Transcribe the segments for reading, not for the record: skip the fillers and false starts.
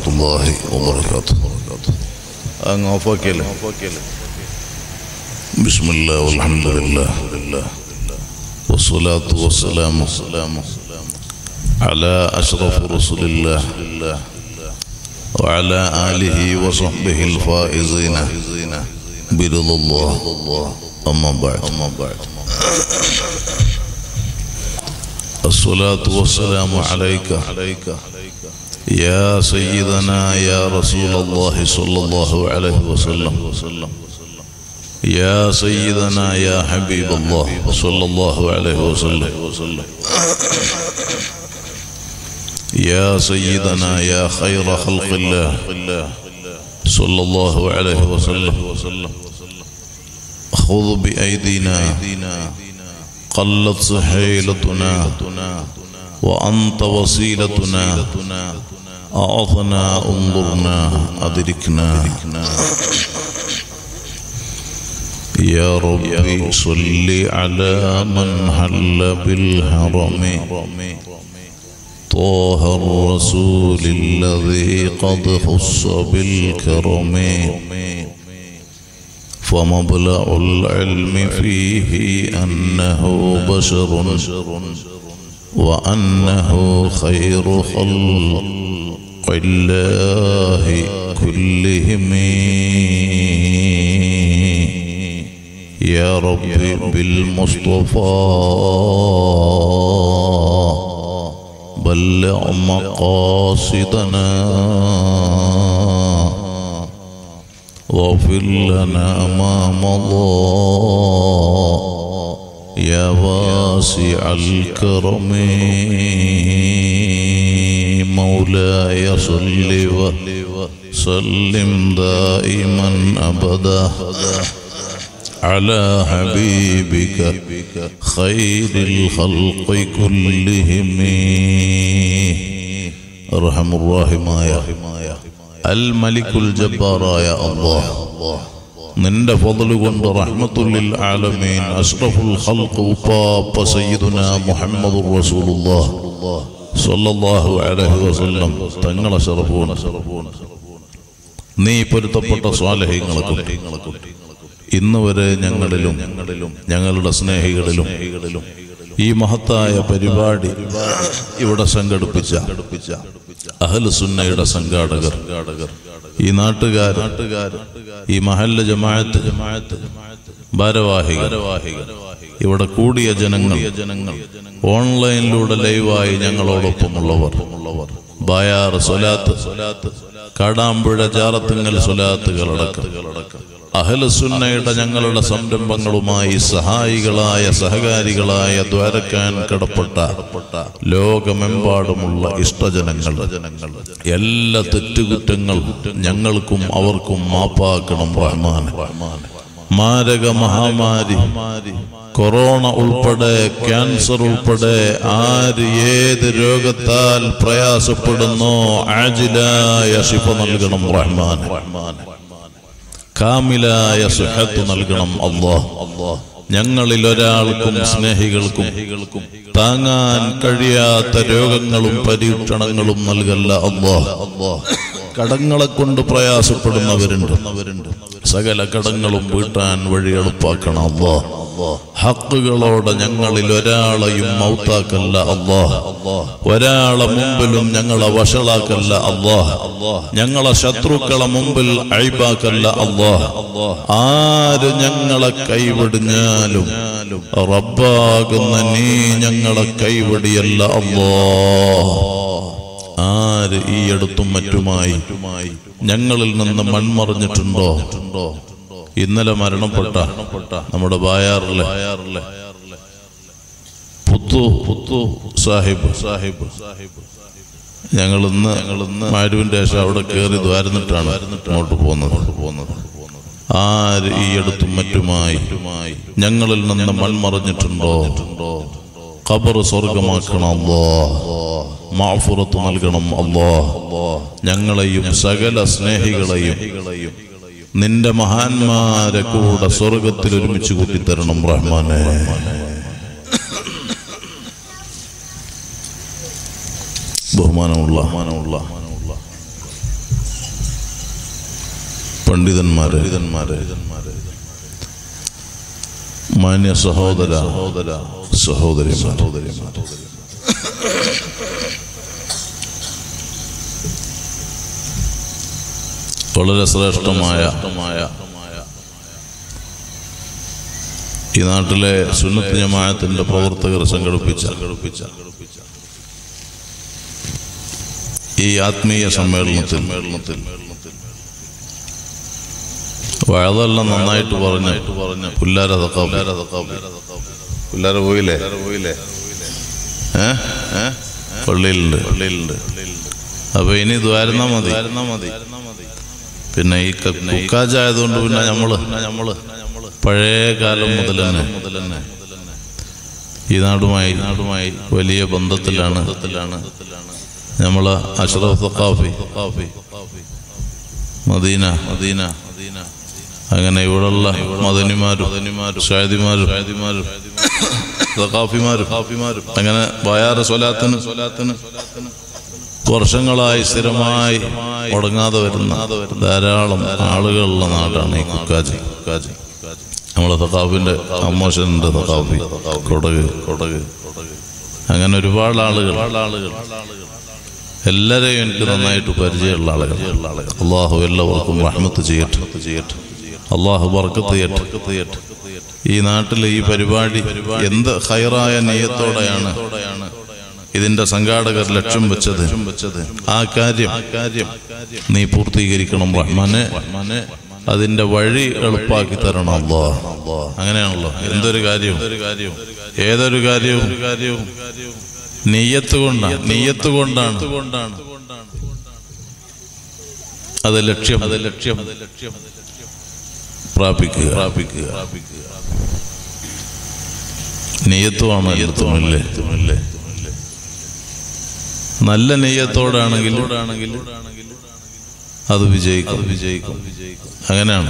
الله وبركاته. بسم الله والحمد لله والصلاة والسلام على أشرف رسول الله وعلى آله وصحبه الفائزين برضا الله. أما بعد، الصلاة والسلام عليك يا سيدنا يا رسول الله صلى الله عليه وسلم، يا سيدنا يا حبيب الله صلى الله عليه وسلم، يا سيدنا يا خير خلق الله صلى الله عليه وسلم. خذ بأيدينا قلت سحيلتنا وأنت وسيلتنا، أعطنا انظرنا أدركنا. يا ربي صل على من حل بالحرم، طه الرسول الذي قد خص بالكرم، فمبلغ العلم فيه أنه بشر وأنه خير خلق الله كلهم. يا ربي بالمصطفى بلغ مقاصدنا، واغفر لنا ما مضى يا واسع الكرم. مولاي صل وسلم دائما أبدا على حبيبك خير الخلق كلهم. أرحم الراحمين الملك الجبار يا الله، നിന്റെ ഫضല് കൊണ്ട് റഹ്മത്തുൽ ആലമീൻ അഷ്റഫുൽ ഖൽഖ് ഉപ്പാപ്പ സയ്യിദുനാ മുഹമ്മദുർ റസൂലുള്ളാഹ് സ്വല്ലല്ലാഹു അലൈഹി വസല്ലം തങ്ങളെ ശറഫൂന നീ പൊരുത്തപ്പെട്ട സ്വാലിഹീങ്ങൾക്കും ഇന്ന് വരെ ഞങ്ങളിലും ഞങ്ങളുടെ സ്നേഹികളിലും ഈ മഹത്തായ പരിപാടി ഇവിടെ സംഘടിപ്പിച്ച അഹ്ലു സുന്നയുടെ സംഘാടകർ, ഈ നാട്ടുകാർ, ഈ മഹല്ല ജമാഅത്ത് ഭാരവാഹികൾ, ഇവിടെ കൂടിയ ജനങ്ങൾ, ഓൺലൈനിലൂടെ ലൈവായി ഞങ്ങളോടൊപ്പമുള്ളവർ, ബായാർ സ്വലാത്ത്, കാടാമ്പുഴ ജാറത്തുങ്ങൽ സ്വലാത്തുകളടക്കം അഹ്ലു സുന്നയുടെ ഞങ്ങളുടെ സംരംഭങ്ങളുമായി സഹായികളായ സഹകാരികളായ ദ്വാരക്കാൻ കടപ്പെട്ട ലോകമെമ്പാടുമുള്ള ഇഷ്ടജനങ്ങൾ, എല്ലാ തെറ്റുകുറ്റങ്ങൾ ഞങ്ങൾക്കും അവർക്കും മാപ്പാക്കണം റഹ്മാൻ. മാരക മഹാമാരി കൊറോണ ഉൾപ്പെടെ, ക്യാൻസർ ഉൾപ്പെടെ ആര് ഏത് രോഗത്താൽ പ്രയാസപ്പെടുന്നോ ആജിലായ ശിഫ നൽകണം റഹ്മാൻ. കാമിലായ സുഹത്ത് നൽകണം അല്ലാഹ്. ഞങ്ങളിൽ ഒരാൾക്കും സ്നേഹികൾക്കും താങ്ങാൻ കഴിയാത്ത രോഗങ്ങളും പരീക്ഷണങ്ങളും നൽകല്ല അല്ലാഹ്. കടങ്ങളെ കൊണ്ട് പ്രയാസപ്പെടുന്നവരുണ്ട്, സകല കടങ്ങളും വീട്ടാൻ വഴി എളുപ്പാക്കണം അല്ലാഹ്. ഹക്കുകളോടെ ഞങ്ങളിൽ ഒരാളെയും മൗത്താക്കല്ല അല്ലാഹ്. ഒരാളെ മുമ്പിലും ഞങ്ങളെ വഷളാക്കല്ല അല്ലാഹ്. ഞങ്ങളെ ശത്രുക്കളെ മുമ്പിൽ അയ്ബാക്കല്ല അല്ലാഹ്. ആര് ഞങ്ങളെ കൈവിടിഞ്ഞാലും റബ്ബാകുന്ന നീ ഞങ്ങളെ കൈവിടിയല്ല അല്ലാഹ്. ആര് ഈ അടുത്തും മറ്റുമായി ഞങ്ങളിൽ നിന്ന് മൺമറിഞ്ഞിട്ടുണ്ടോ? ഇന്നലെ മരണപ്പെട്ട നമ്മുടെ ബായാറിലെ പുത്തു സാഹിബ് ഞങ്ങളിന്ന് മാരുവിന്റെ ശേഷം അവിടെ കയറി ദ്വാരന്നിട്ടാണ് അങ്ങോട്ട് പോകുന്നത്. ആര് ഈ അടുത്തും മറ്റുമായി ഞങ്ങളിൽ നിന്ന് മൺമറിഞ്ഞിട്ടുണ്ടോ? ഖബർ സ്വർഗമാക്കണം അല്ലാഹ്. മഅ്ഫിറത്ത് നൽകണം അല്ലാഹ്. ഞങ്ങളെയും സകല സ്നേഹികളെയും നിന്റെ മഹാന്മാരെ കൂടെ സ്വർഗത്തിൽ ഒരുമിച്ച് കൂട്ടിത്തരണം റഹ്മാനെ. ബഹുമാനമുള്ള പണ്ഡിതന്മാരെ, മാന്യ സഹോദരിമാർ, വളരെ ശ്രേഷ്ഠമായ ഈ നാട്ടിലെ സുന്നത്ത് ജമാഅത്തിന്റെ പ്രവർത്തകർ സംഘടിപ്പിച്ച ഈ ആത്മീയ സമ്മേളനത്തിൽ വഅദെല്ലാം നന്നായിട്ട് പറഞ്ഞ് പുല്ലാര പോയില്ലേ? പള്ളിയിലുണ്ട്. അപ്പൊ ഇനി ദ്വാരുന്നാ മതി. പിന്നെ ഈ കുക്കാജായതുകൊണ്ട് പിന്നെ നമ്മള് പഴയ കാലം മുതൽ തന്നെ ഈ നാടുമായി വലിയ ബന്ധത്തിലാണ്. നമ്മള് അഷ്റഫ് സഖാഫി, മദീന, അങ്ങനെ ഇവിടെയുള്ള മദനിമാരും ഷാദിമാരും സഖാഫിമാരും അങ്ങനെ ബയാറ് സ്വലാത്തിന് വർഷങ്ങളായി സ്ഥിരമായി മുടങ്ങാതെ വരുന്ന ധാരാളം ആളുകളുള്ള നാടാണ് ഈ കുക്കാജി. നമ്മളെ സഖാഫിന്റെ അമ്മോശന്റെ സഖാഫി കൊടക് അങ്ങനെ ഒരുപാട് ആളുകൾ എല്ലാവരെയും എനിക്ക് നന്നായിട്ട് പരിചയമുള്ള ആളുകൾ. അള്ളാഹു എല്ലാവർക്കും റഹ്മത്ത് ചെയ്യട്ടെ. അള്ളാഹു ബർക്കത്ത് ചെയ്യട്ടെ. ഈ നാട്ടിലെ ഈ പരിപാടി എന്ത് ഖൈറായ നിയ്യത്തോടെയാണ് ഇതിന്റെ സംഘാടകർ ലക്ഷ്യം വെച്ചത്, ആ കാര്യം നീ പൂർത്തീകരിക്കണം റഹ്മാനെ. അതിന്റെ വഴി എളുപ്പാക്കി തരണം അല്ലാഹ്. അങ്ങനെയാണല്ലോ എന്തൊരു കാര്യവും ഏതൊരു കാര്യവും നിയ്യത്ത് കൊണ്ടാണ് അത് ലക്ഷ്യം പ്രാപിക്കുക. നിയ്യത്തുമാണ് അല്ലേ? നല്ല നെയ്യത്തോടാണെങ്കിൽ അത് വിജയിക്കും. അങ്ങനെയാണ്.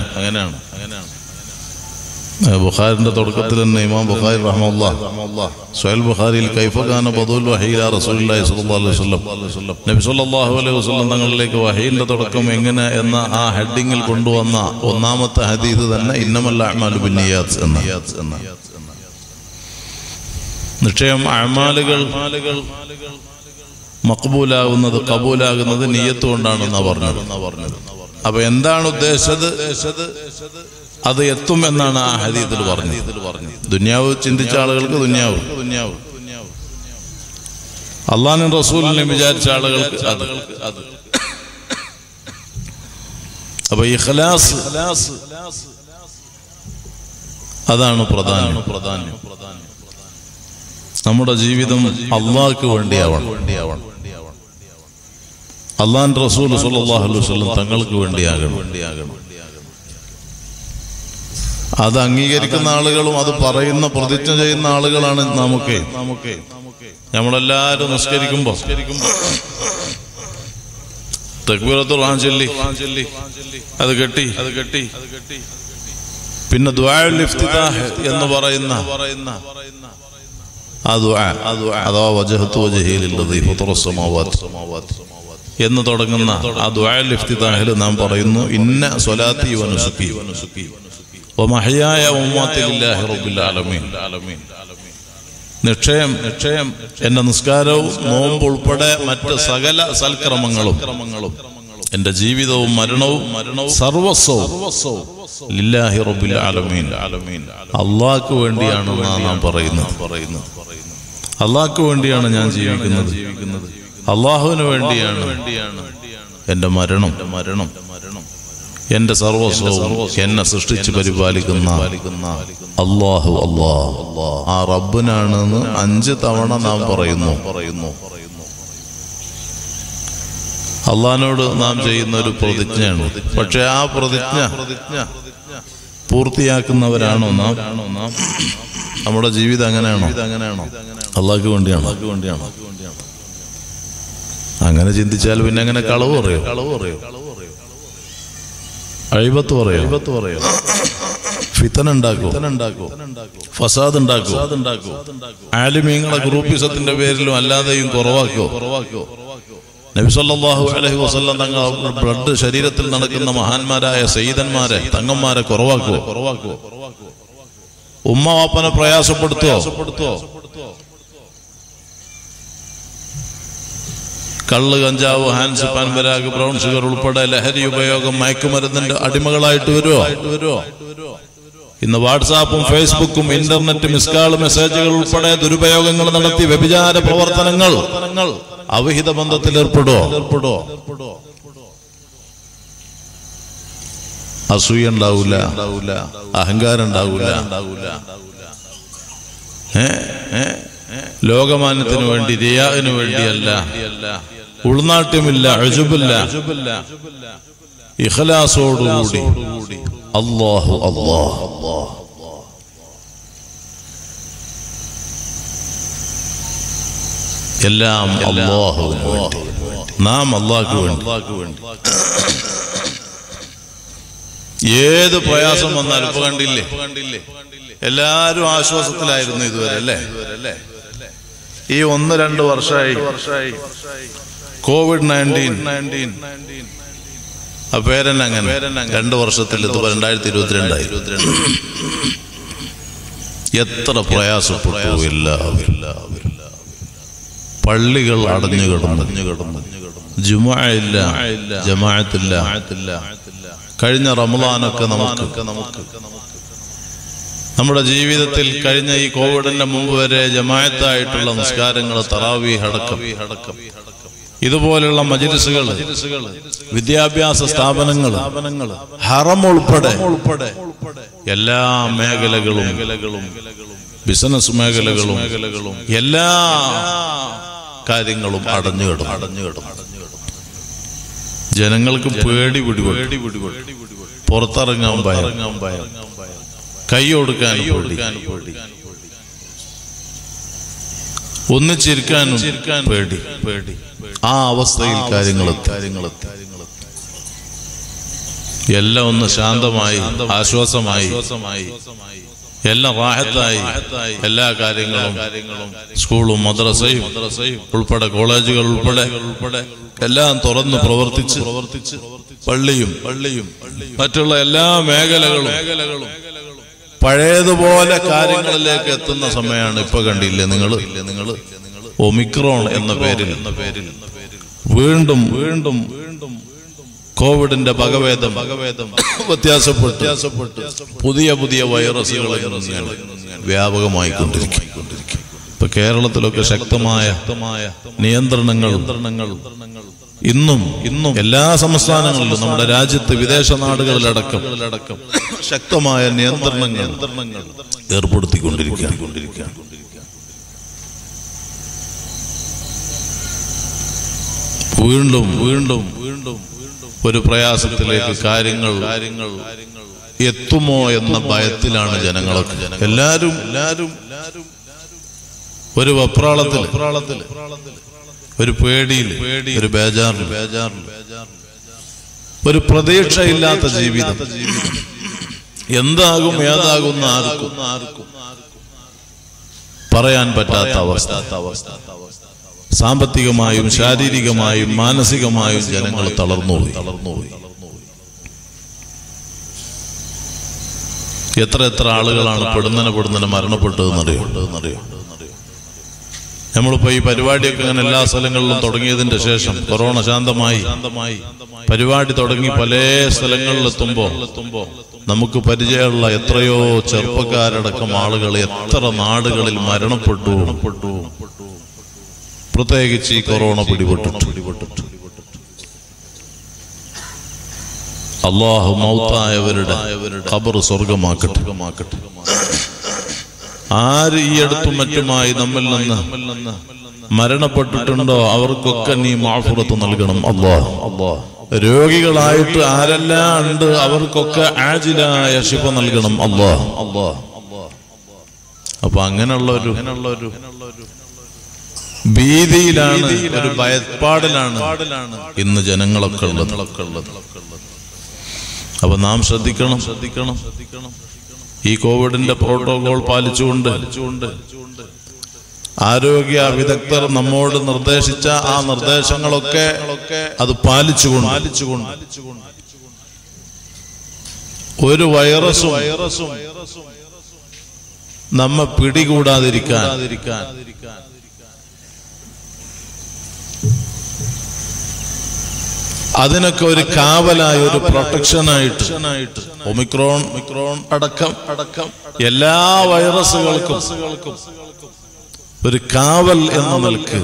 ബുഖാരിന്റെ തുടക്കത്തിൽ തന്നെ ഇമാം ബുഖാരി റഹ്മത്തുള്ളാഹി സ്വഹീഹ് ബുഖാരിയിൽ കൈഫ കാന ബദുൽ വഹീ ഇലാ റസൂലില്ലാഹി സ്വല്ലല്ലാഹു അലൈഹി വസല്ലം, നബി സ്വല്ലല്ലാഹു അലൈഹി വസല്ലം തങ്ങളിലേക്ക് വഹീന്റെ തുടക്കം എങ്ങനെ എന്ന ആ ഹെഡിങ്ങിൽ കൊണ്ടുവന്ന ഒന്നാമത്തെ ഹദീസ് തന്നെ ഇന്നമൽ അഅ്മാലു ബിന്നിയാത്ത് എന്ന. നിശ്ചയം അഅ്മാലുകൾ മഖ്ബൂലാകുന്നത് കബൂലാകുന്നത് നിയ്യത്ത് കൊണ്ടാണെന്നാ പറഞ്ഞത്. അപ്പൊ എന്താണ് ഉദ്ദേശിച്ചത്? അത് എത്തും എന്നാണ് ആ ഹദീസിൽ പറഞ്ഞത്. ദുനിയാവ് ചിന്തിച്ച ആളുകൾക്ക് ദുനിയാവ്, അള്ളാഹുവിനും റസൂലിനെയും വിചാരിച്ച ആളുകൾക്ക് അത്. അപ്പൊ ഇഖ്ലാസ് അതാണ് പ്രധാനം. നമ്മുടെ ജീവിതം അള്ളാഹ്ക്ക് വേണ്ടിയാവണം. അള്ളാഹുവിന്റെ റസൂൽ സ്വല്ലല്ലാഹു അലൈഹി വസല്ലം തങ്ങൾക്ക് വേണ്ടിയാകണം. അത് അംഗീകരിക്കുന്ന ആളുകളും അത് പറയുന്ന പ്രതിജ്ഞ ചെയ്യുന്ന ആളുകളാണ് നമുക്ക്. നമ്മളെല്ലാരും നിസ്കരിക്കുമ്പോ തക്ബീറത്തുൽ ഇഹ്റാം ചൊല്ലി അത് കെട്ടി പിന്നെ ദുആഉൽ ഇഫ്തിതാഹ് എന്ന് പറയുന്ന ആ ദുആ അഥവാ വജഹതു വജ്ഹി ലില്ലദീ ഫതറസ് സമാവാതി എന്ന് തുടങ്ങുന്ന ആ ദുആഉൽ ഇഫ്തിതാഹിൽ നാം പറയുന്നു ഇന്ന സ്വലാത്തി വ നുസുക്കി വമഹയായ വമമാതി ലില്ലാഹി റബ്ബിൽ ആലമീൻ. നിശ്ചയം എന്റെ നിസ്കാരവും നോമ്പ് ഉൾപ്പെടെ മറ്റ് സകല സൽക്രമങ്ങളും എന്റെ ജീവിതവും മരണവും സർവസ്വവും ലില്ലാഹി റബ്ബിൽ ആലമീൻ, അള്ളാഹ്ക്ക് വേണ്ടിയാണെന്നാണ് നാം പറയുന്നത്. അള്ളാഹ്ക്ക് വേണ്ടിയാണ് ഞാൻ ജീവിക്കുന്നത്. അള്ളാഹുവിന് വേണ്ടിയാണ് എന്റെ മരണം. എന്റെ സർവസ്വവും എന്നെ സൃഷ്ടിച്ച് പരിപാലിക്കുന്ന അള്ളാഹു ആ റബ്ബിനാണെന്ന് 5 തവണ നാം പറയുന്നു. അള്ളാഹിനോട് നാം ചെയ്യുന്ന ഒരു പ്രതിജ്ഞയാണ്. പക്ഷെ ആ പ്രതിജ്ഞ പൂർത്തിയാക്കുന്നവരാണോ നാം? നമ്മുടെ ജീവിതം അങ്ങനെയാണോ? അള്ളാഹ്ക്ക് വേണ്ടിയാണോ? അങ്ങനെ ചിന്തിച്ചാൽ പിന്നെ അങ്ങനെ കളവ് പറയോ? അഴിബത്ത് പറയോ? ഫിത്തന ഉണ്ടാക്കോ? ഫസാദ് ഉണ്ടാക്കോ? ആലിമീങ്ങളെ ഗ്രൂപ്പിസത്തിന്റെ പേരിലും അല്ലാതെയും കുറവാക്കോ? നബി സല്ലല്ലാഹു അലൈഹി വസല്ലം തങ്ങൾ ബ്ലഡ് ശരീരത്തിൽ നടക്കുന്ന മഹാന്മാരായ സയ്യിദന്മാരെ തങ്ങന്മാരെ കുറവാക്കുവോ? ഉമ്മ വാപ്പനെ പ്രയാസപ്പെടുത്തുവോ? കള്ള്, കഞ്ചാവ്, ഹാൻസ്, പാൻപരാഗ്, ബ്രൗൺ ഷുഗർ ഉൾപ്പെടെ ലഹരി ഉപയോഗം, മയക്കുമരുന്നിന്റെ അടിമകളായിട്ട് വരുമോ? ഇന്ന് വാട്സാപ്പും ഫേസ്ബുക്കും ഇന്റർനെറ്റ് മിസ്കാൾ മെസ്സേജുകൾ ഉൾപ്പെടെ ദുരുപയോഗങ്ങൾ നടത്തി വ്യഭിചാര പ്രവർത്തനങ്ങൾ, അവിഹിത ബന്ധത്തിൽ ഏർപ്പെടുവോ? അസൂയ ഉണ്ടാവൂല, അഹങ്കാരം ഉണ്ടാവൂല, ലോകമാന്യത്തിന് വേണ്ടി റിയാഇന് വേണ്ടിയല്ല, ഉൾനാട്യമില്ല, അജുബില്ല, ഇഖ്ലാസോടുകൂടി അല്ലാഹു എല്ലാം അല്ലാഹുവിന് വേണ്ടി, നാം അല്ലാഹുവിന് വേണ്ടി. ഏത് പ്രയാസം വന്നാലും ഇപ്പൊ കണ്ടില്ലേ, എല്ലാരും ആശ്വാസത്തിലായിരുന്നു ഇതുവരെ അല്ലേ? ഈ 1-2 വർഷമായി COVID-19 ആ പേരന്നെ അങ്ങനെ 2 വർഷത്തിൽ ഇത് 2022 എത്ര പ്രയാസപ്പെട്ടു. പള്ളികൾ അടഞ്ഞു കിടന്നു, ജുമുഅ ഇല്ല, ജമാഅത്തില്ല. കഴിഞ്ഞ റമളാനൊക്കെ നമുക്ക് നമ്മുടെ ജീവിതത്തിൽ കഴിഞ്ഞ ഈ കോവിഡിന്റെ മുമ്പ് വരെ ജമാഅത്തായിട്ടുള്ള നിസ്കാരങ്ങൾ, തറാവീഹ് അടക്കം ഇതുപോലുള്ള മജ്‌ലിസുകൾ, വിദ്യാഭ്യാസ സ്ഥാപനങ്ങൾ, ഹറം ഉൾപ്പെടെ എല്ലാ മേഖലകളും, ബിസിനസ് മേഖലകളും, എല്ലാ കാര്യങ്ങളും അടഞ്ഞു കിടന്നു. ജനങ്ങൾക്ക് പേടി പിടിപെട്ടു. പുറത്തിറങ്ങാൻ ഭയം, കൈ കൊടുക്കാൻ പേടി, ഒന്നിച്ചിരിക്കാനും പേടി. ആ അവസ്ഥയിൽ കാര്യങ്ങളെത്തി. എല്ലാം ഒന്ന് ശാന്തമായി, ആശ്വാസമായി, എല്ലാം റാഹത്തായി. എല്ലാ കാര്യങ്ങളും സ്കൂളും മദ്രസയും ഉൾപ്പെടെ കോളേജുകൾ ഉൾപ്പെടെ എല്ലാം തുറന്ന് പ്രവർത്തിച്ച് പള്ളിയും മറ്റുള്ള എല്ലാ മേഖലകളും പഴയതുപോലെ കാര്യങ്ങളിലേക്ക് എത്തുന്ന സമയമാണ്. ഇപ്പൊ കണ്ടില്ലേ നിങ്ങൾ ഒമിക്രോൺ എന്ന പേരിൽ വീണ്ടും കോവിഡിന്റെ വകഭേദം വ്യത്യാസപ്പെട്ട് പുതിയ വൈറസുകൾ വ്യാപകമായിക്കൊണ്ടിരിക്കും. ഇപ്പൊ കേരളത്തിലൊക്കെ ശക്തമായ നിയന്ത്രണങ്ങൾ ഇന്നും എല്ലാ സംസ്ഥാനങ്ങളിലും, നമ്മുടെ രാജ്യത്ത് വിദേശ നാടുകളിലടക്കം ശക്തമായ നിയന്ത്രണങ്ങൾ ഏർപ്പെടുത്തിക്കൊണ്ടിരിക്കുക. വീണ്ടും ഒരു പ്രയാസത്തിലേക്ക് കാര്യങ്ങൾ എത്തുമോ എന്ന ഭയത്തിലാണ് ജനങ്ങളൊക്കെ. എല്ലാരും ഒരു വെപ്രാളത്തിൽ, ഒരു പേടിയിൽ, ഒരു ബേജാറിൽ, ഒരു പ്രതീക്ഷയില്ലാത്ത ജീവിതം. എന്താകും ഏതാകുന്ന ആർക്കും പറയാൻ പറ്റാത്ത അവസ്ഥ. സാമ്പത്തികമായും ശാരീരികമായും മാനസികമായും ജനങ്ങൾ തളർന്നുപോയി. എത്ര ആളുകളാണ് പെടുന്നനെ മരണപ്പെട്ടതെന്നറിയോ? നമ്മളിപ്പോ ഈ പരിപാടിയൊക്കെ അങ്ങനെ എല്ലാ സ്ഥലങ്ങളിലും തുടങ്ങിയതിന്റെ ശേഷം, കൊറോണ ശാന്തമായി പരിപാടി തുടങ്ങി പല സ്ഥലങ്ങളിലെത്തുമ്പോ നമുക്ക് പരിചയമുള്ള എത്രയോ ചെറുപ്പക്കാരടക്കം ആളുകൾ എത്ര നാടുകളിൽ മരണപ്പെട്ടു. പ്രത്യേകിച്ച് ഈ കൊറോണ പിടിപെട്ടിട്ട് അല്ലാഹു മൗത്തായവരുടെ ഖബർ സ്വർഗമാക്കട്ടെ. ആര് ഈ അടുത്തും മറ്റുമായി നമ്മിൽ നിന്ന് മരണപ്പെട്ടിട്ടുണ്ടോ അവർക്കൊക്കെ നീ മഅഫുറത്ത് നൽകണം അല്ലാഹ്. രോഗികളായിട്ട് ആരെല്ലാം ഉണ്ട് അവർക്കൊക്കെ ആജിലായ ശിഫ നൽകണം അല്ലാഹ്. അപ്പൊ അങ്ങനെയുള്ള ഒരു ഭീതിയിലാണ്, ഒരു ഭയപ്പാടിലാണ് ഇന്ന് ജനങ്ങളൊക്കെ ഉള്ളത്. അപ്പൊ നാം ശ്രദ്ധിക്കണം. ഈ കോവിഡിന്റെ പ്രോട്ടോകോൾ പാലിച്ചുകൊണ്ട് ആരോഗ്യ വിദഗ്ധർ നമ്മോട് നിർദ്ദേശിച്ച ആ നിർദ്ദേശങ്ങളൊക്കെ അത് പാലിച്ചുകൊണ്ട് ഒരു വൈറസും നമ്മെ പിടികൂടാതിരിക്കാൻ അതിനൊക്കെ ഒരു കാവലായി, ഒരു പ്രൊട്ടക്ഷനായിട്ട് ഒമിക്രോൺ അടക്കം എല്ലാ വൈറസുകൾക്കും ഒരു കാവൽ എന്ന നിലക്ക്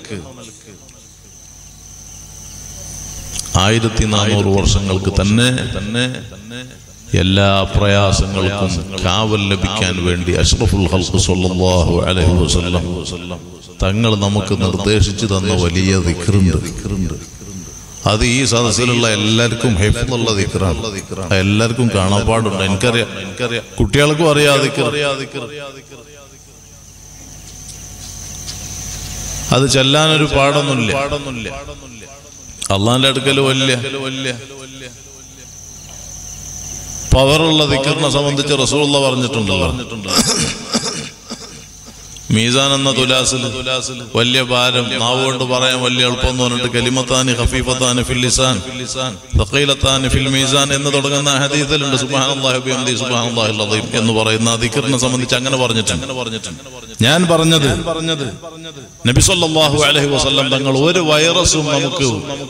1400 വർഷങ്ങൾക്ക് തന്നെ എല്ലാ പ്രയാസങ്ങൾക്കും കാവൽ ലഭിക്കാൻ വേണ്ടി അഷ്റഫുൽ ഖൽഖ് സ്വല്ലല്ലാഹു അലൈഹി വസല്ലം തങ്ങൾ നമുക്ക് നിർദ്ദേശിച്ചു തന്ന വലിയ ദിക്റുണ്ട്. അത് ഈ സദസ്സിലുള്ള എല്ലാവർക്കും ഹിഫ്ളുള്ള ദിക്റാണ്. എല്ലാവർക്കും കാണാപ്പാടുണ്ട്. എനിക്കറിയാം, കുട്ടികൾക്കും അറിയാം ദിക്ർ. അത് ചെല്ലാനൊരു പാടൊന്നുമില്ല. അള്ളാന്റെ അടുക്കൽ വലിയ പവറുള്ള ദിക്റിനെ സംബന്ധിച്ച് റസൂലുള്ളാഹി പറഞ്ഞിട്ടുണ്ടല്ലോ. മീസാൻ എന്ന തുലാസിൽ വലിയ ഭാരം, നാവുകൊണ്ട് പറയാൻ വലിയ എളുപ്പം എന്ന് പറഞ്ഞിട്ട് കലിമത്താനി ഖഫീഫത്താനി ഫിൽ ലിസാൻ തഖീലത്താനി ഫിൽ മീസാൻ എന്ന് തുടങ്ങുന്ന ഹദീസിലുണ്ട്. സുബ്ഹാനല്ലാഹി വബിഹംദിഹി സുബ്ഹാനല്ലാഹിൽ അദീം എന്ന് പറയുന്ന ദിക്റിനെ സംബന്ധിച്ച് അങ്ങനെ പറഞ്ഞിട്ടുണ്ട്. ഞാൻ പറഞ്ഞത് നബി സല്ലല്ലാഹു അലൈഹി വസല്ലം തങ്ങൾ ഒരു വൈറസും നമുക്ക്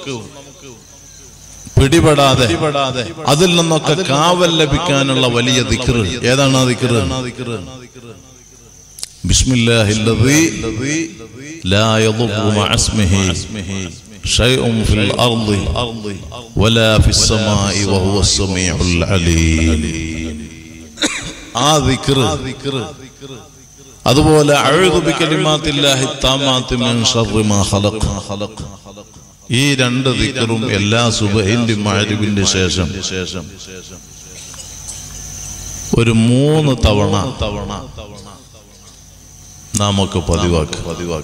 പിടിപെടാതെ അതിൽ നിന്നൊക്കെ കാവൽ ലഭിക്കാനുള്ള വലിയ ദിക്ർ. ഏതാണ് ആ ദിക്ർ? ബിസ്മില്ലാഹില്ലദീ ലാ യദുറു മഅ ഇസ്മിഹി ഷൈഉൻ ഫിൽ അർളി വലാ ഫിസ് സമാഇ വഹുവസ് സമീഉൽ അലീം. ആ ദിക്ർ. അതുപോലെ അഊദു ബികലിമാത്തില്ലാഹി തമ്മാത്തി മിൻ ശർരി മാ ഖലഖ. ഈ രണ്ട് ദിക്റും എല്ലാ സുബഹിന്റെ മഗ്രിബിന്റെ ശേഷം ഒരു 3 തവണ നാമൊക്കെ പതിവാക്ക്.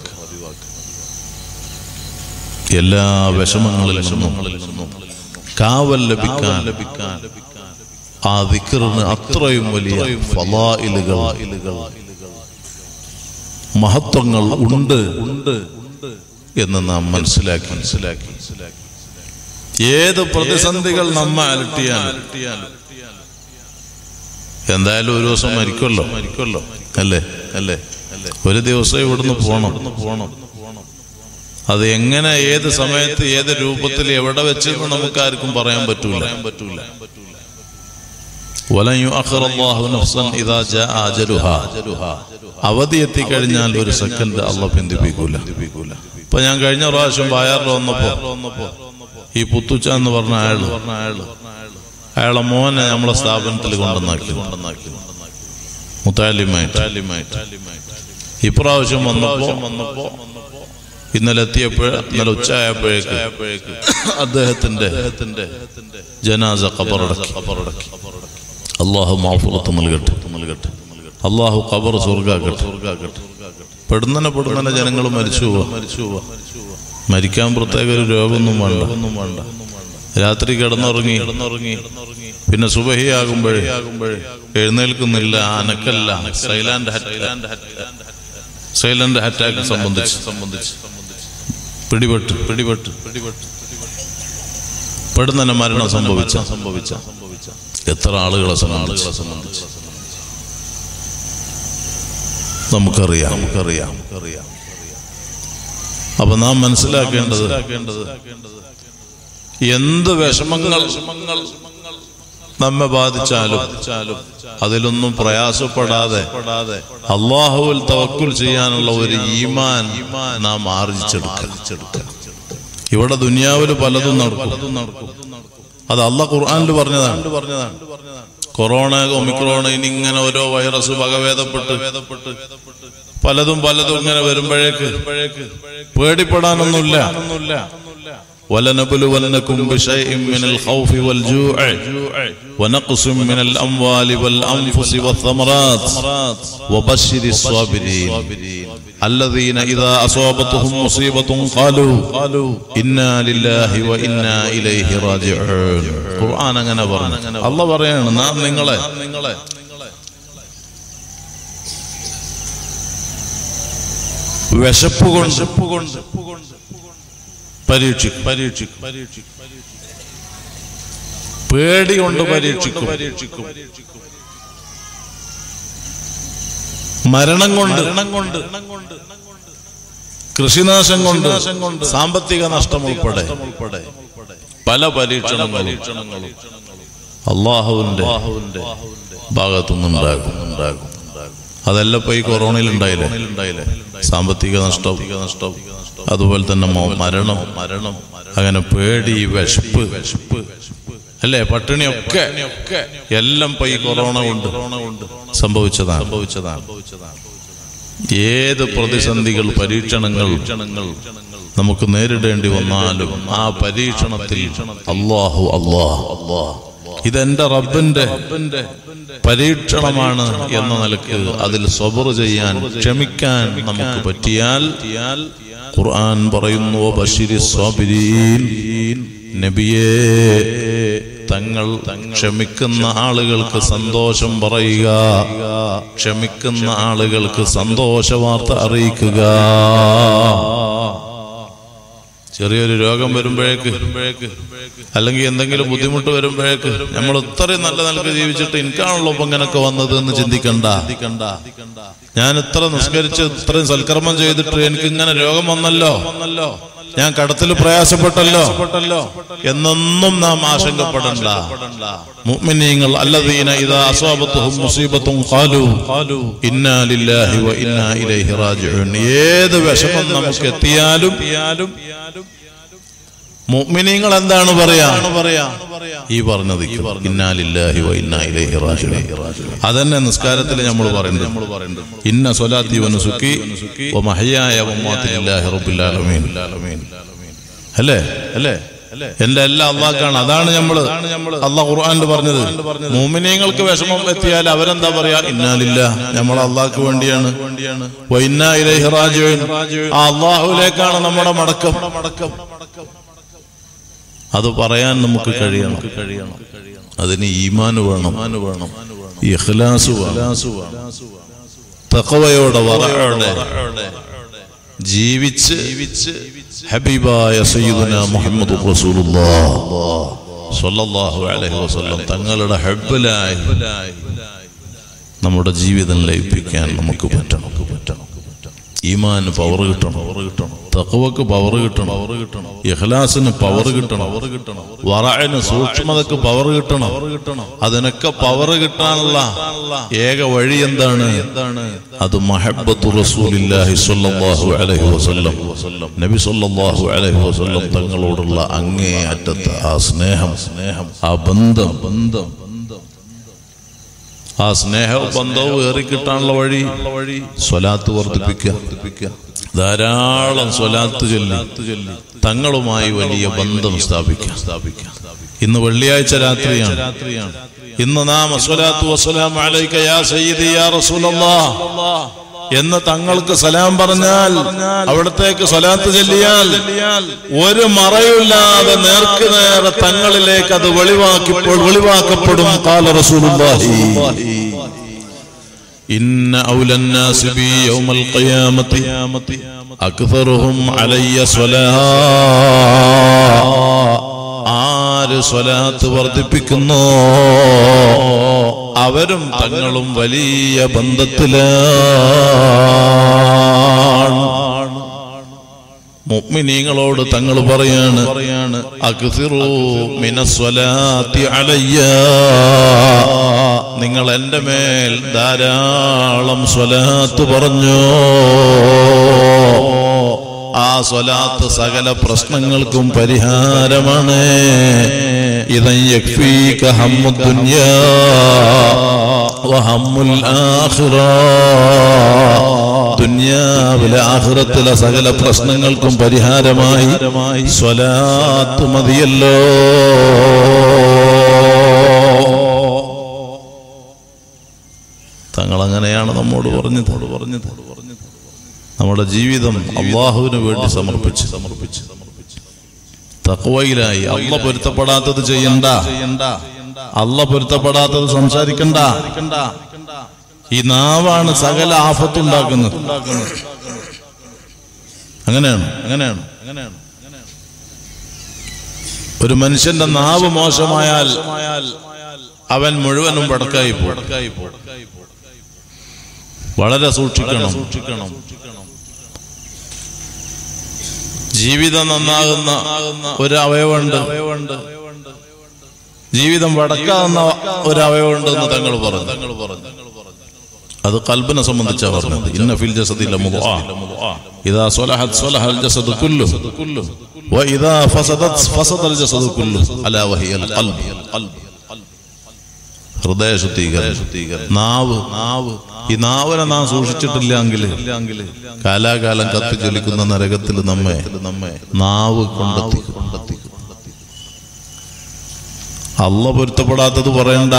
എല്ലാ വിഷമങ്ങളിൽ നിന്നും കാവൽ ലഭിക്കാൻ ആ ദിക്റിന് അത്രയും വലിയ ഫളായിലുകൾ, മഹത്വങ്ങൾ ഉണ്ട് എന്ന് നാം മനസ്സിലാക്കി. ഏത് പ്രതിസന്ധികൾ നമ്മെ അലട്ടിയാലും എന്തായാലും ഒരു ദിവസം മരിക്കുമല്ലോ. അല്ലേ? ഒരു ദിവസം ഇവിടുന്ന് പോണം. അത് എങ്ങനെ, ഏത് സമയത്ത്, ഏത് രൂപത്തിൽ, എവിടെ വെച്ചെന്ന് നമുക്കാർക്കും പറയാൻ പറ്റൂല. വലൻ യുഅഖിറല്ലാഹു നഫ്സൻ ഇദാ ജാഅ അജലുഹാ. അവധി എത്തിക്കഴിഞ്ഞാൽ ഒരു സെക്കൻഡ് അള്ളാഹ് പിന്തിപ്പിക്കൂല. ഇപ്പൊ ഞാൻ കഴിഞ്ഞ പ്രാവശ്യം ബായാറിൽ വന്നപ്പോ ഈ പുത്തുച്ച എന്ന് പറഞ്ഞ അയാളെ മോനെ നമ്മളെ സ്ഥാപനത്തിൽ കൊണ്ടുവന്നാക്കി മുത്താലിമായിട്ട്. ഇപ്രാവശ്യം വന്നപ്പോ ഇന്നലെ ഉച്ചയായപ്പോഴേക്ക് അദ്ദേഹത്തിന്റെ ജനാസ ഖബറടക്കി. അല്ലാഹു മഗ്ഫിറത്ത് നൽകട്ടെ. അല്ലാഹു ഖബർ സ്വർഗ്ഗാക്കട്ടെ. പെടുന്നനെ ജനങ്ങൾ മരിച്ചു പോവാ. മരിക്കാൻ പ്രത്യേക ഒരു രോഗമൊന്നും വേണ്ട. രാത്രി കിടന്നുറങ്ങി പിന്നെ സുബഹിയാകുമ്പോഴേ എഴുന്നേൽക്കുന്നില്ല, അനക്കല്ല. സൈലന്റ് അറ്റാക്ക് സംബന്ധിച്ച് പിടിപെട്ട് പെടുന്നനെ മരണം സംഭവിച്ച എത്ര ആളുകളെ സംബന്ധിച്ച് നമുക്കറിയാം. അപ്പൊ നാം മനസ്സിലാക്കേണ്ടത് എന്ത് വിഷമങ്ങൾ നമ്മെ ബാധിച്ചാലും അതിലൊന്നും പ്രയാസപ്പെടാതെ അല്ലാഹുവിൽ തവക്കുൽ ചെയ്യാനുള്ള ഒരു ഈമാൻ നാം ആർജിച്ചെടുക്കുക. ഇവിടെ ദുനിയാവിൽ പലതും നടക്കും. അത് അല്ലാഹ് ഖുർആനിൽ പറഞ്ഞതാണ്. കൊറോണ, ഒമിക്രോൺ, ഇനിങ്ങനെ ഓരോ വൈറസ് വകഭേദപ്പെട്ട് പലതും ഇങ്ങനെ വരുമ്പോഴേക്ക് പേടിപ്പെടാനൊന്നുമില്ല. وَلَنَبْلُوَنَّكُمْ بِشَيْءٍ مِّنَ الْخَوْفِ وَالْجُوعِ وَنَقْصٍ مِّنَ الْأَمْوَالِ وَالْأَنفُسِ وَالثَّمَرَاتِ وَبَشِّرِ الصَّابِرِينَ الَّذِينَ إِذَا أَصَابَتْهُم مُّصِيبَةٌ قَالُوا إِنَّا لِلَّهِ وَإِنَّا إِلَيْهِ رَاجِعُونَ. ഖുർആൻ അങ്ങനെ പറഞ്ഞു. അല്ലാഹ് പറയാണ്, നാം നിങ്ങളെ വിശപ്പ് കൊണ്ട് പരീക്ഷിക്കും, പേടി കൊണ്ട് പരീക്ഷിക്കും, മരണം കൊണ്ട്, കൃഷിനാശം കൊണ്ട്, സാമ്പത്തിക നഷ്ടം ഉൾപ്പെടെ പല പരീക്ഷണങ്ങളും അള്ളാഹുവിന്റെ ഭാഗത്തുനിന്നുണ്ടാകും. അതെല്ലാം ഇപ്പൊ ഈ കൊറോണയിൽ ഉണ്ടായില്ലേ. സാമ്പത്തിക നഷ്ടം, അതുപോലെ തന്നെ മരണം, അങ്ങനെ പേടി, വിശപ്പ് അല്ലേ, പട്ടിണിയൊക്കെ എല്ലാം ഇപ്പൊ ഈ കൊറോണ കൊണ്ട് സംഭവിച്ചതാണ്. ഏത് പ്രതിസന്ധികൾ, പരീക്ഷണങ്ങൾ നമുക്ക് നേരിടേണ്ടി വന്നാലും ആ പരീക്ഷണത്തിൽ അല്ലാഹു ഇതെന്റെ റബ്ബിന്റെ പരീക്ഷണമാണ് എന്ന നിലക്ക് അതിൽ സബർ ചെയ്യാൻ, ക്ഷമിക്കാൻ നമുക്ക് പറ്റിയാൽ ഖുർആൻ പറയുന്നു ബശിരിസ് സാബിരീൻ, നബിയേ തങ്ങൾ ക്ഷമിക്കുന്ന ആളുകൾക്ക് സന്തോഷം പറയുക, ക്ഷമിക്കുന്ന ആളുകൾക്ക് സന്തോഷ വാർത്ത അറിയിക്കുക. ചെറിയൊരു രോഗം വരുമ്പോഴേക്ക്, അല്ലെങ്കിൽ എന്തെങ്കിലും ബുദ്ധിമുട്ട് വരുമ്പോഴേക്ക് നമ്മൾ ഇത്രയും നല്ല നിലക്ക് ജീവിച്ചിട്ട് എനിക്കാണല്ലോ ഇപ്പൊ ഇങ്ങനൊക്കെ വന്നത് എന്ന് ചിന്തിക്കണ്ട. ഞാൻ ഇത്ര നിസ്കരിച്ച് ഇത്രയും സൽക്കർമ്മം ചെയ്തിട്ട് എനിക്ക് ഇങ്ങനെ രോഗം വന്നല്ലോ, ഞാൻ കടത്തിൽ പ്രയാസപ്പെട്ടല്ലോ എന്നൊന്നും നാം ആശങ്കപ്പെടണ്ട. മുഅ്മിനീങ്ങൾ അല്ലദീന ഇദാ അസ്വാബത്തുഹും മുസീബത്തുൻ ഖാലു ഇന്നാ ലില്ലാഹി വ ഇന്നാ ഇലൈഹി റാജിഊൻ. ഏത് വിഷമം നമുക്ക് എത്തിയാലും മുഅ്മിനീങ്ങൾ എന്താണ് പറയാ? ഈ പറഞ്ഞത് ഇന്നാ ലില്ലാഹി വ ഇന്നാ ഇലൈഹി റാജിഊൻ. അതന്നെ നിസ്കാരത്തിൽ നമ്മൾ പറയുന്നത് ഇന്ന സ്വലാത്തി വ നുസുക്കി വ മഹ്യായ വ മമാതി ലില്ലാഹി റബ്ബിൽ ആലമീൻ. അല്ലേ? എന്റെ എല്ലാ അള്ളാഹ്ക്കാണ്. അതാണ് നമ്മള് അള്ളാഹ് ഖുർആനിൽ പറഞ്ഞത്. മുഅ്മിനീങ്ങൾക്ക് വിഷമം എത്തിയാൽ അവരെന്താ പറയാ? ഇന്നാ ലില്ലാഹ്, നമ്മൾ അള്ളാഹ്ക്ക് വേണ്ടിയാണ്, വ ഇന്നാ ഇലൈഹി റാജിഊൻ, ആ അള്ളാഹുവിലേക്കാണ് നമ്മുടെ മടക്കം. അത് പറയാൻ നമുക്ക് കഴിയണം. അതിന് ഈമാന് വേണം, ഇഖ്ലാസ് വേണം, തഖ്വയോടെ വറഅോടെ ജീവിച്ച് ഹബീബായ സയ്യിദുനാ മുഹമ്മദ് റസൂലുള്ളാഹ് സ്വല്ലല്ലാഹു അലൈഹി വസല്ലം തങ്ങളുടെ ഹബ്ബിലായി നമ്മുടെ ജീവിതം ലയിപ്പിക്കാൻ നമുക്ക് പറ്റണം. ഈമാന് പവർ കിട്ടണം, തഖ്വക്ക് പവർ കിട്ടണം, ഇഖ്ലാസിന് പവർ കിട്ടണം, വറഅന് സൂക്ഷ്മതക്ക് പവർ കിട്ടണം. അതിനൊക്കെ പവർ കിട്ടാനുള്ള ഏക വഴി എന്താണ്? അത് മഹബ്ബത്തു റസൂലില്ലാഹി സ്വല്ലല്ലാഹു അലൈഹി വസല്ലം, നബി സ്വല്ലല്ലാഹു അലൈഹി വസല്ലം തങ്ങളോടുള്ള അങ്ങേ അറ്റത്തെ ആ സ്നേഹം, ആ ബന്ധം, ആ സ്നേഹവും ബന്ധവും ഏറിക്കിട്ടാനുള്ള വഴി സ്വലാത്ത് വർദ്ധിപ്പിക്കുക, ധാരാളം സ്വലാത്ത് ചൊല്ലി തങ്ങളുമായി വലിയ ബന്ധം സ്ഥാപിക്കുക. ഇന്ന് വെള്ളിയാഴ്ച രാത്രിയാണ്. ഇന്ന് നാം അസ്സലാത്തു വസ്സലാമു അലൈക യാ സയ്യിദി യാ റസൂലല്ലാഹ് എന്ന് തങ്ങൾക്ക് സലാം പറഞ്ഞാൽ, അവിടത്തേക്ക് സ്വലാത്ത് ചൊല്ലിയാൽ ഒരു മറയില്ലാതെ നേർക്ക് നേരെ തങ്ങളിലേക്ക് അത് വെളിവാക്കപ്പെടും. ഖാല റസൂലുള്ളാഹി ഇന്ന ഔലൻ നാസി ബി യൗമൽ ഖിയാമത്തി അക്തറുഹും അലയ്യ സ്വലാത്ത്. ആര് സ്വലാത്ത് വർദ്ധിപ്പിക്കുന്നോ അവരും തങ്ങളും വലിയ ബന്ധത്തിലാണ്. മുഅ്മിനീങ്ങളോട് തങ്ങൾ പറയാണ് അക്സിറൂ മിനസ്വലാത്തി അലയ്യ, നിങ്ങൾ എൻ്റെ മേൽ ധാരാളം സ്വലാത്ത് പറഞ്ഞോ. ആ സ്വലാത്ത് സകല പ്രശ്നങ്ങൾക്കും പരിഹാരമാണ്. ഇദൻ യക്ഫീക ഹമ്മുദ് ദുനിയാ വഹമ്മുൽ ആഖിറ, ദുനിയാവിലെ ആഖിറത്തിലെ സകല പ്രശ്നങ്ങൾക്കും പരിഹാരമായി സ്വലാത്ത് മതിയല്ലോ. തങ്ങൾ അങ്ങനെയാണ് നമ്മോട് പറഞ്ഞത്. നമ്മുടെ ജീവിതം അള്ളാഹുവിന് വേണ്ടി സമർപ്പിച്ച് തഖ്വയിലായി. അള്ളാഹ് പൊരുത്തപ്പെടാത്തത് ചെയ്യണ്ട, അള്ളാഹ് പൊരുത്തപ്പെടാത്തത് സംസാരിക്കണ്ട. ഈ നാവാണ് സകല ആഫത്തുണ്ടാക്കുന്നത്. അങ്ങനെയാണ്. ഒരു മനുഷ്യന്റെ നാവ് മോശമായാൽ അവൻ മുഴുവനും പടക്കായി പോകും. വളരെ സൂക്ഷിക്കണം. ജീവിതം നന്നാകുന്ന ഒരു അവയവമുണ്ട്, ജീവിതം വടക്കാവുന്ന ഒരു അവയവമുണ്ട് എന്ന് തങ്ങൾ പറഞ്ഞു. അത് ഖൽബിനെ സംബന്ധിച്ചാ പറഞ്ഞത്. ഇന്ന ഫിൽ ജസദി ലമുദ്അ ഇദാ സ്വലഹത് സ്വലഹൽ ജസദു കുല്ലു വഇദാ ഫസദത് ഫസദൽ ജസദു കുല്ലു അലാ വഹിയൽ ഖൽബ്. ഹൃദയ ശുദ്ധീകരണം. നാവ് ഈ നാവിനെ നാം സൂക്ഷിച്ചിട്ടില്ലെങ്കിൽ കാലാകാലം കത്തി ജ്വലിക്കുന്ന നരകത്തിൽ നമ്മെ നാവ് കൊണ്ടെത്തിക്കും. അല്ലാഹു പൊരുത്തപ്പെടാത്തത് പറയണ്ട.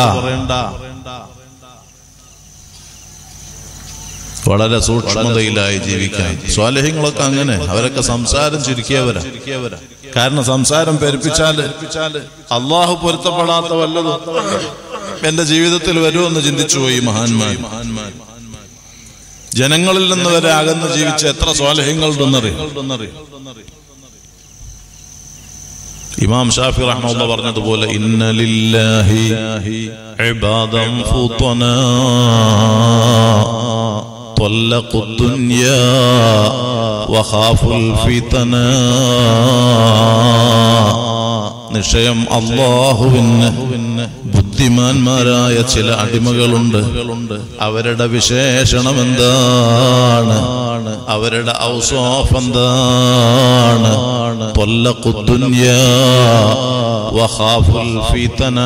വളരെ സൂക്ഷ്മതയിലായി ജീവിക്കാൻ. സ്വാലിഹ്യങ്ങളൊക്കെ അങ്ങനെ, അവരൊക്കെ സംസാരം ചുരുക്കിയവരാ. കാരണം സംസാരം പെരുപ്പിച്ചാല് അള്ളാഹു പൊരുത്തപ്പെടാത്ത വല്ലതും എന്റെ ജീവിതത്തിൽ വരുമെന്ന് ചിന്തിച്ചു പോയി മഹാന്മാർ. ജനങ്ങളിൽ നിന്ന് വരെ അകന്ന് ജീവിച്ച എത്ര സ്വാലിഹ്യങ്ങളുണ്ടെന്നറിയും. ഇമാം ഷാഫി റഹ്മത്തുള്ളാഹി പറഞ്ഞതുപോലെ ഇന്ന ലില്ലാഹി ഇബാദൻ ഫുതനാ طلقوا الدنيا وخافوا الفتنة. നിശ്ചയം അല്ലാഹുവിന് ബുദ്ധിമാന്മാരായ ചില അടിമകളുണ്ട്. അവരുടെ വിശേഷണം എന്താണ്? അവരുടെ ഔസാഫ് എന്താണ്? طلقوا الدنيا وخافوا الفتنة.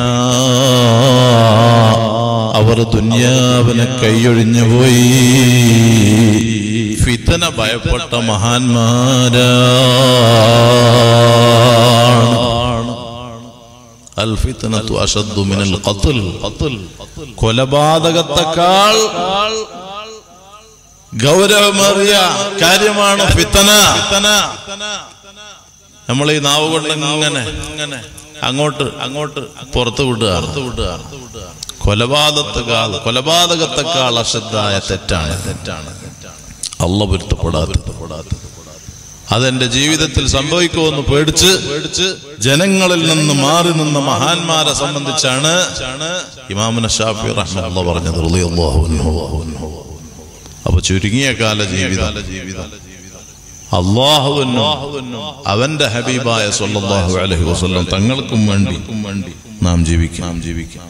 അവർ ദുനിയാവിനെ കൈയൊഴിഞ്ഞു പോയി, ഫിതന ഭയപ്പെട്ട മഹാന്മാരാണ്. അൽ ഫിത്നതു അശദ്ദു മിനൽ ഖത്ൽ. കൊലപാതകത്തെക്കാൾ ഗൗരവമേറിയ കാര്യമാണ് ഫിത്ന. നമ്മൾ ഈ നാവ് കൊണ്ട് ഇങ്ങനെ അങ്ങോട്ട് പുറത്തു വിടുക. കൊലപാതകത്തെക്കാൾ അശ്രദ്ധായ തെറ്റാണ്. അല്ലാഹു പൊരുത്തപ്പെടാത്തത്. അതെന്റെ ജീവിതത്തിൽ സംഭവിക്കുമെന്ന് പേടിച്ച് ജനങ്ങളിൽ നിന്ന് മാറി നിന്ന മഹാന്മാരെ സംബന്ധിച്ചാണ് ഇമാമുന ഷാഫി റഹ്മത്തുള്ളാഹി പറഞ്ഞത് റളിയല്ലാഹു അൻഹു. അപ്പൊ ചുരുങ്ങിയ കാല ജീവിതം അല്ലാഹുവിനും അവന്റെ ഹബീബായ സ്വല്ലല്ലാഹു അലൈഹി വസല്ലം തങ്ങൾക്കും വേണ്ടി നാം ജീവിക്കാം.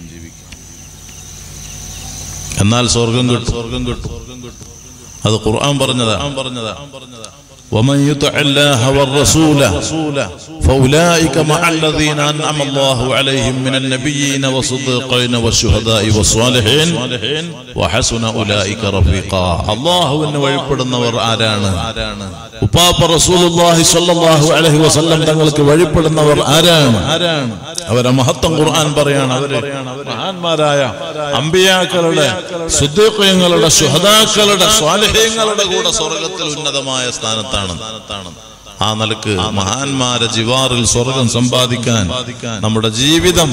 എന്നാൽ സ്വർഗം കിട്ടും. അത് ഖുർആൻ പറഞ്ഞതാ. ومن يطع الله والرسول فأولئك مع الذين أنعم الله عليهم من النبيين والصديقين والشهداء والصالحين وحسن أولئك رفيقا. അല്ലാഹുവിനെ വഴിപ്പെടുന്നവർ ആരാണ്? ഉപ്പാപ്പ റസൂലുള്ളാഹി സ്വല്ലല്ലാഹു അലൈഹി വസല്ലം തങ്ങൾക്ക് വഴിപ്പെടുന്നവർ ആരാണ്? അവരെ മഹത്വം ഖുർആൻ പറയാണ്. അവര് മഹാന്മാരായ അമ്പിയാക്കളുടെ, സിദ്ദീഖീങ്ങളുടെ, ശുഹദാക്കളുടെ, സ്വാലിഹീങ്ങളുടെ കൂടെ സ്വർഗ്ഗത്തിൽ ഉന്നതമായ സ്ഥാനത്താണ്. ആ നിലക്ക് മഹാന്മാരെ ജിവാറിൽ സ്വർഗം സമ്പാദിക്കാൻ നമ്മുടെ ജീവിതം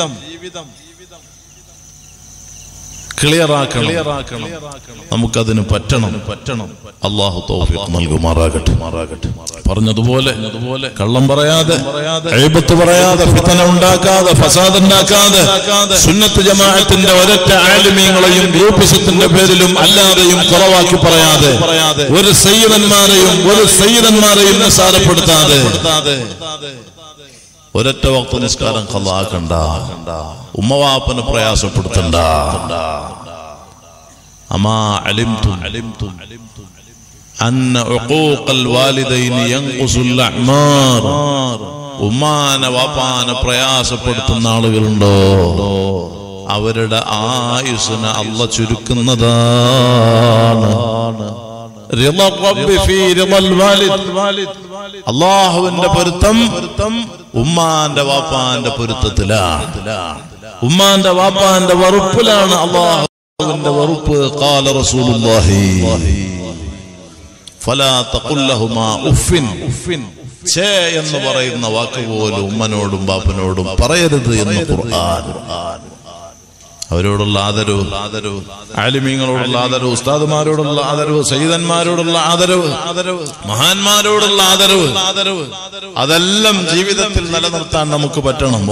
ക്ലിയറാക്കണം. നമുക്കതിന് പറ്റണം. അല്ലാഹു തൗഫീഖ് നൽകുമാറാകട്ടെ. പറഞ്ഞതുപോലെ കള്ളം പറയാതെ, ഗീബത്ത് പറയാതെ, ഫിത്ന ഉണ്ടാക്കാതെ, ഫസാദ് ഉണ്ടാക്കാതെ, സുന്നത്ത് ജമാഅത്തിന്റെ ഒരൊറ്റ ആലിമീങ്ങളെയും ഗ്രൂപ്പിസത്തിന്റെ പേരിലും അല്ലാതെയും കുറവാക്കി പറയാതെ, ഒരു സയ്യിദന്മാരെയും നിസ്സാരപ്പെടുത്താതെ, ഒരൊറ്റ വഖ്ത് നിസ്കാരം ഖളാക്കണ്ട, ഉമ്മവാപ്പനെ പ്രയാസപ്പെടുത്തണ്ട. അമാ അലിംതും അന്ന ഉഖൂഖൽ വാലിദൈനി യൻഖുസുൽ അഅ്മാർ. ഉമ്മാനെ വാപ്പാനെ പ്രയാസപ്പെടുത്തുന്ന ആളുകളുണ്ടോ? അവരുടെ ആയുസ്സിനെ അല്ലാഹു ചുരുക്കുന്നതാണ്. റിള റബ്ബി ഫീ റിളൽ വാലിദ്. അല്ലാഹുവിന്റെ പൊരുത്തം ഉമ്മാന്റെ വാപ്പാന്റെ പൊരുത്തത്തിലാണ്. ഉമ്മാന്റെ വാപ്പാന്റെ വെറുപ്പിലാണ് അല്ലാഹുവിന്റെ വെറുപ്പ്. ഖാല റസൂലുള്ളാഹി ഫലാ തഖുൽ ലഹുമാ ഉഫിൻ. ഛേ എന്ന് പറയുന്ന വാക്ക് പോലും ഉമ്മനോടും ബാപ്പനോടും പറയരുത് എന്ന് ഖുർആൻ. അവരോടുള്ള ആദരവ്, ആലിമീങ്ങളോടുള്ള ആദരവ്, ഉസ്താദുമാരോടുള്ള ആദരവ്, സയ്യിദന്മാരോടുള്ള ആദരവ്, മഹാന്മാരോടുള്ള ആദരവ്, അതെല്ലാം ജീവിതത്തിൽ നിലനിർത്താൻ നമുക്ക് പറ്റണം.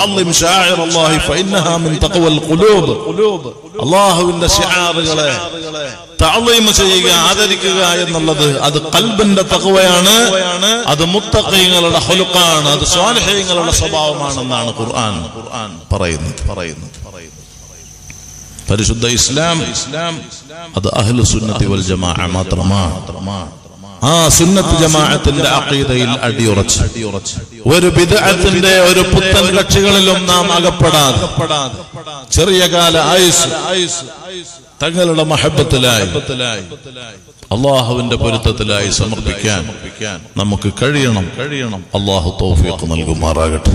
അല്ലാഹുവിന്റെ ശിആറുകളെ തഅളീം ചെയ്യുക, ആദരിക്കുക എന്നുള്ളത് അത് ഖൽബിന്റെ തഖ്വയാണ്, അത് മുത്തഖീങ്ങളുടെ ഖുലുഖാണ്, അത് സ്വാലിഹീങ്ങളുടെ സ്വഭാവമാണെന്നാണ് ഖുർആൻ പറയുന്നത്. പരിശുദ്ധ ഇസ്ലാം അത് അഹ്ലു സുന്നത്തി വൽ ജമാഅ മാത്രമാണ്. ആ സുന്നത്ത് ജമാഅത്തിന്റെ അഖീദയിൽ അടിയുറച്ച് ഒരു ബിദ്അത്തിന്റെ ഒരു പുത്തൻ കക്ഷികളിലും നാം അകപ്പെടാതെ ചെറിയ കാല ആയുസ് തങ്ങളുടെ മഹബ്ബത്തിലായി അല്ലാഹുവിന്റെ പൊരുത്തത്തിലായി സമർപ്പിക്കാൻ നമുക്ക് കഴിയണം. അല്ലാഹു തൗഫീഖ് നൽകുമാറാകട്ടെ.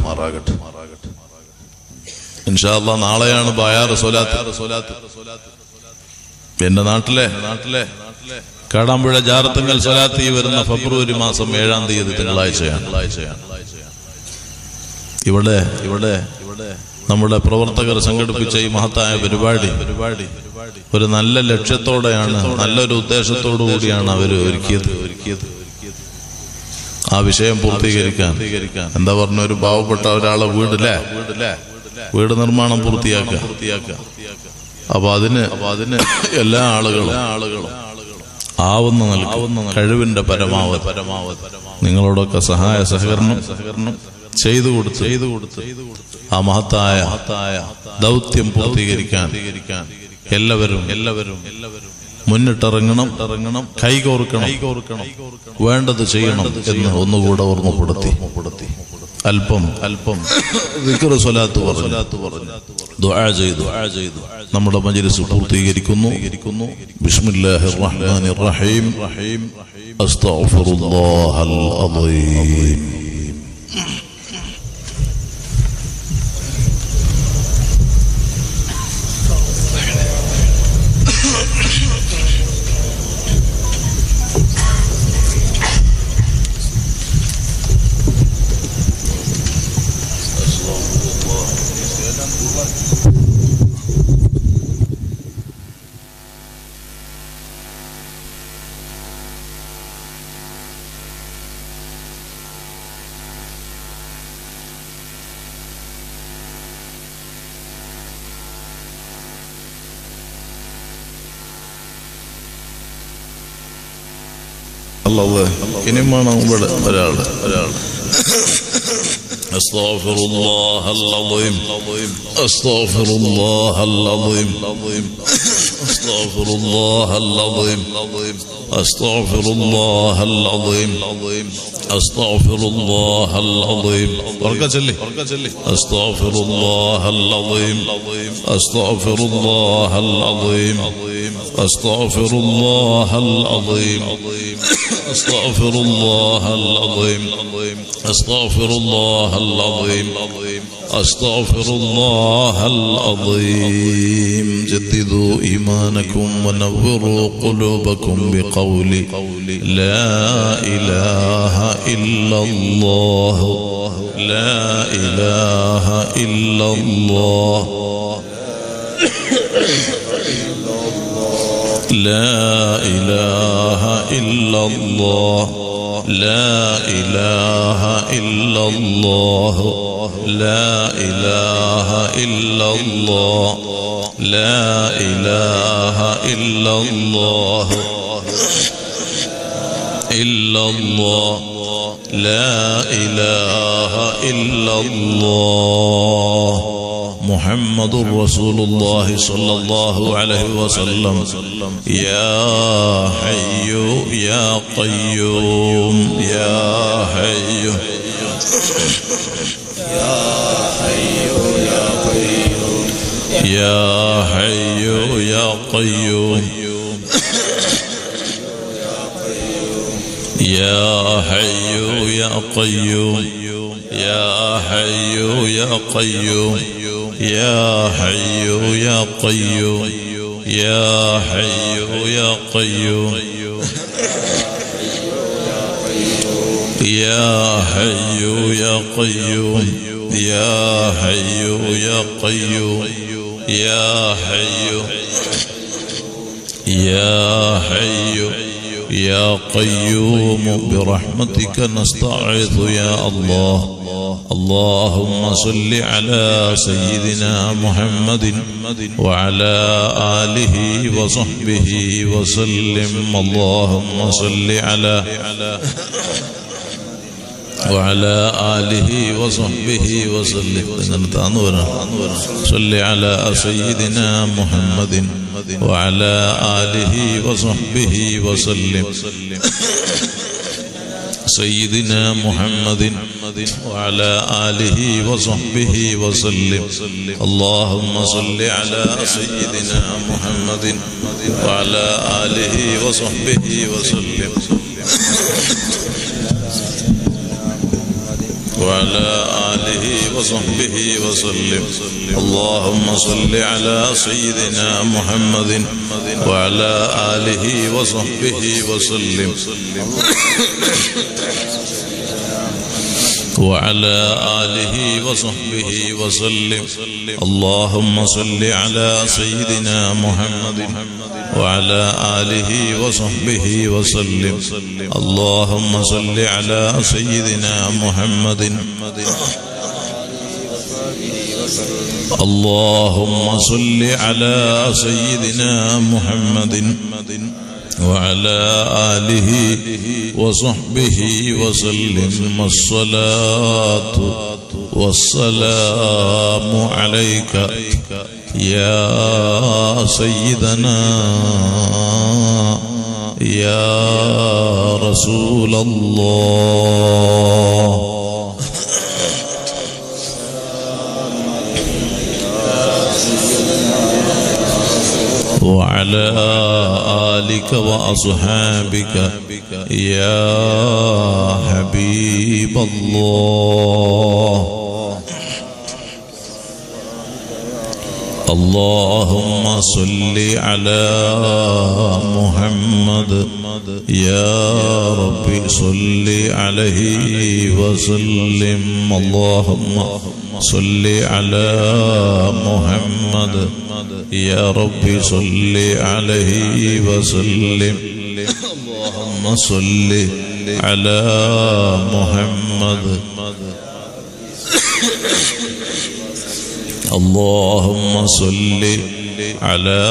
ഇൻഷാ അല്ലാഹ് നാളെയാണ് ബയാർ സ്വലാത്ത്. എന്റെ നാട്ടിലെ കാടാമ്പുഴ ജാറത്തുങ്കൽ സ്വലാത്ത് ഈ വരുന്ന ഫെബ്രുവരി മാസം 7-ാം തീയതി തിങ്കളാഴ്ചയാണ്. ഇവിടെ നമ്മുടെ പ്രവർത്തകർ സംഘടിപ്പിച്ച ഈ മഹത്തായ പരിപാടി ഒരു നല്ല ലക്ഷ്യത്തോടെയാണ്, നല്ലൊരു ഉദ്ദേശത്തോടു കൂടിയാണ് അവർ ഒരുക്കിയത്. ആ വിഷയം പൂർത്തീകരിക്കാൻ എന്താ പറഞ്ഞ, ഒരു പാവപ്പെട്ട ഒരാളെ വീട് നിർമ്മാണം പൂർത്തിയാക്കുക. അപ്പൊ അതിന് എല്ലാ ആളുകളും ആവുന്ന കഴിവിന്റെ പരമാവധി നിങ്ങളോടൊക്കെ സഹായ സഹകരണം ചെയ്തു കൊടുത്ത് ആ മഹത്തായ ദൗത്യം പൂർത്തീകരിക്കാൻ എല്ലാവരും മുന്നിട്ടിറങ്ങണം, കൈകോർക്കണം, വേണ്ടത് ചെയ്യണം എന്ന് ഒന്നുകൂടെ ഓർമ്മപ്പെടുത്തി അല്പം ദിക്ർ സ്വലാത്ത് പറഞ്ഞു ദുആ ചെയ്തു നമ്മുടെ മജ്ലിസ് പൂർത്തീകരിക്കുന്നു. ബിസ്മില്ലാഹിർ റഹ്മാനിർ റഹീം. അസ്തഗ്ഫിറുല്ലാഹൽ അദീം. ഇനിമാണ് ഇവിടെ ഒരാൾ أستغفر الله العظيم. أستغفر الله العظيم. أستغفر الله العظيم. أستغفر الله العظيم. أستغفر الله العظيم. أستغفر الله العظيم. أستغفر الله العظيم. أستغفر الله العظيم. أستغفر الله العظيم. أستغفر الله العظيم. أستغفر الله العظيم. جددوا إيمانكم ونوروا قلوبكم بقول لا إله إلا الله. لا إله إلا الله. لا إله إلا الله. لا إله إلا الله. لا إله إلا الله. لا إله إلا الله. إلا الله. لا إله إلا الله. محمد رسول الله صلى الله عليه وسلم. يا حي يا قيوم. يا حي يا حي يا قيوم. يا حي يا قيوم. يا حي يا قيوم. يا حي يا قيوم. يا حي يا قيوم. يا حي يا قيوم. يا حي يا قيوم. يا حي يا قيوم. يا حي يا حي يا قيوم برحمتك نستعيذ يا الله. اللهم صل على سيدنا محمد وعلى آله وصحبه وسلم. اللهم صل وعلى آله وصحبه وسلم. صل على سيدنا محمد وعلى آله وصحبه وسلم. سيدنا محمد وعلى آله وصحبه وسلم. اللهم صل على سيدنا محمد وعلى آله وصحبه وسلم. وعلى آله وصحبه وسلم. اللهم صل على سيدنا محمد وعلى آله وصحبه وسلم. وعلى آله وصحبه وسلم. اللهم صل على سيدنا محمد وعلى آله وصحبه وسلم. اللهم صل على سيدنا محمد. اللهم صل على سيدنا محمد وعلى آله وصحبه وسلم. الصلاة والسلام عليك يا سيدنا يا رسول الله. وعلى آلك وأصحابك يا حبيب الله. اللهم صل على محمد يا ربي صل عليه وسلم. اللهم صل على محمد يا ربي صل عليه وسلم. اللهم صل على محمد. اللهم صل على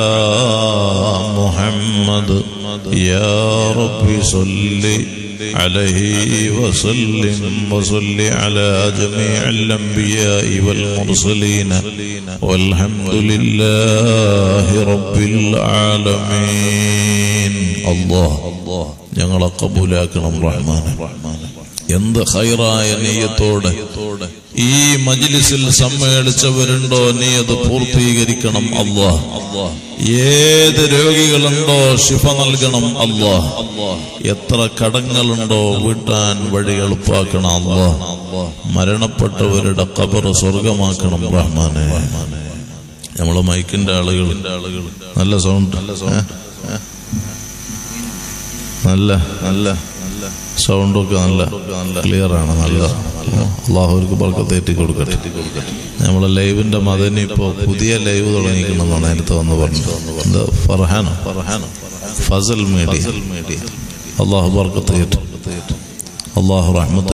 محمد يا ربي صل عليه وسلم. وصل على جميع الأنبياء والمرسلين والحمد لله رب العالمين. الله ഞങ്ങളെ കബൂലാക്കണം റഹ്മാനെ. എന്ത് ഖൈറായ നിയ്യത്തോടെ ഈ മജ്ലിസിൽ സമ്മേളിച്ചവരുണ്ടോ നീ അത് പൂർത്തീകരിക്കണം അല്ലാഹ്. ഏത് രോഗികളുണ്ടോ ശിഫ നൽകണം അല്ലാഹ്. എത്ര കടങ്ങളുണ്ടോ വീട്ടാൻ വഴി എളുപ്പാക്കണം അല്ലാഹ്. മരണപ്പെട്ടവരുടെ ഖബർ സ്വർഗമാക്കണം റഹ്മാനെ. നമ്മളെ മൈക്കിന്റെ ആളുകൾ നല്ല സൗണ്ട് നല്ല സൗണ്ടൊക്കെ നല്ല ക്ലിയറാണ്. നല്ല അള്ളാഹു അവർക്ക് ബർക്കത്തേറ്റി കൊടുക്കട്ടെ. നമ്മളെ ലൈവിന്റെ മദനി ഇപ്പോ പുതിയ ലൈവ് തുടങ്ങിക്കണമെന്നാണ് നേരത്തെ വന്ന് പറഞ്ഞത്. എന്താ ഫർഹാനോ ഫസൽ മീഡിയ. അള്ളാഹു ബർക്കത്തേറ്റി. അള്ളാഹു റഹ്മത്ത്